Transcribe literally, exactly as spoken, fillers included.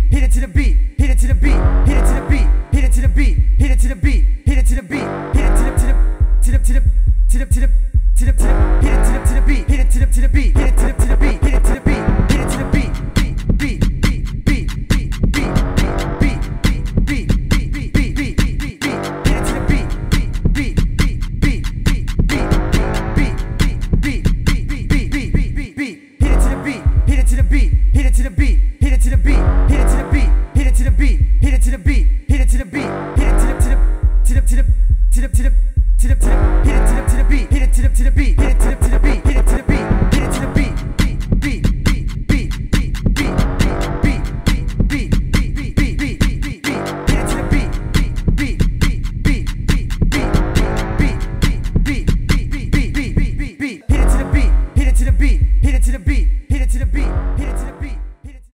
hit it to the beat, hit it to the beat, hit it to the beat, hit it to the beat, hit it to the beat, hit it to the beat, hit it to the to the to the to the to the to the to the to the hit it to the to the beat, hit it to the to the beat, hit it to the to the beat, hit it to the beat, hit it to the beat, beat beat beat beat beat beat beat beat beat beat beat beat beat beat beat hit it to the beat, beat beat beat beat beat beat beat beat beat beat beat beat beat beat beat beat hit it to the beat, hit it to the beat, hit it to the beat.